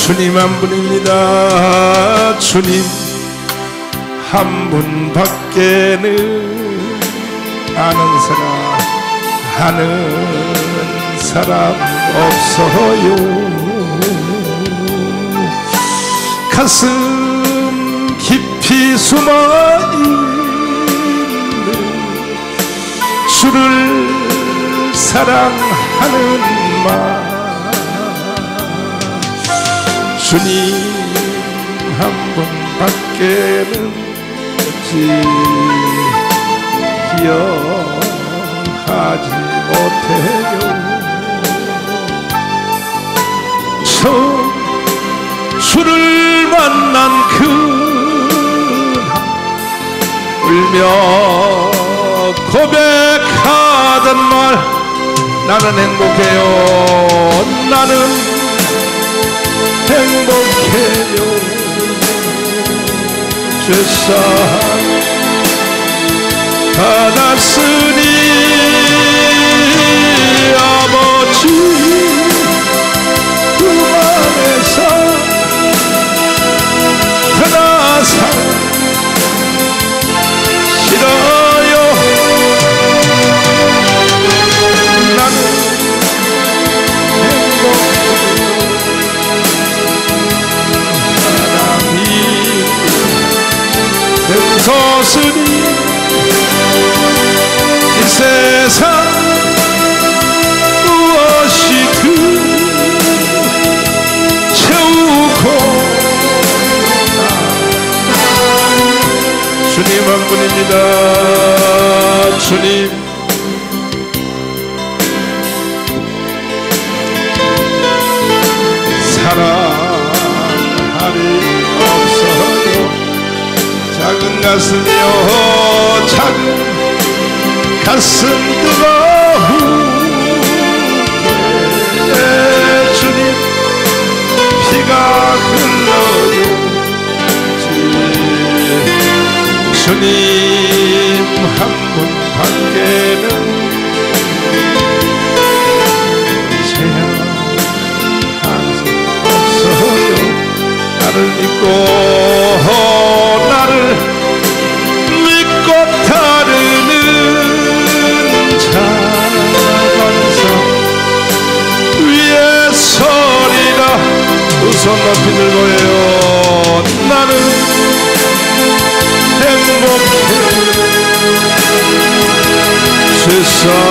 주님 한 분입니다. 주님 한 분밖에는 아는 사람 없어요. 가슴 깊이 숨어있는 주를 사랑하는 마음, 주님 한 분밖에는 없지 기억하지 못해요. 처음 주를 만난 그날 울며 고백하던 말, 나는 행복해요. 나는 행복해요. 죄사함 받았으니 아버지 그 안에서 떠나서 싫어요. 나는 행복해요. 사람이 샘솟으니 이 세상 무엇이 그 채우고 주님 한 분입니다. 주님 사랑하리 없어요. 작은 가슴이여 작은 가슴 뜨거우게 주님 피가 흘러요. 주님 한 분밖에는 제한 없어요. 나를 믿고 따르는 자반성 위에 서리라. 두 손 높이 들고요. 나는 행복해. 세상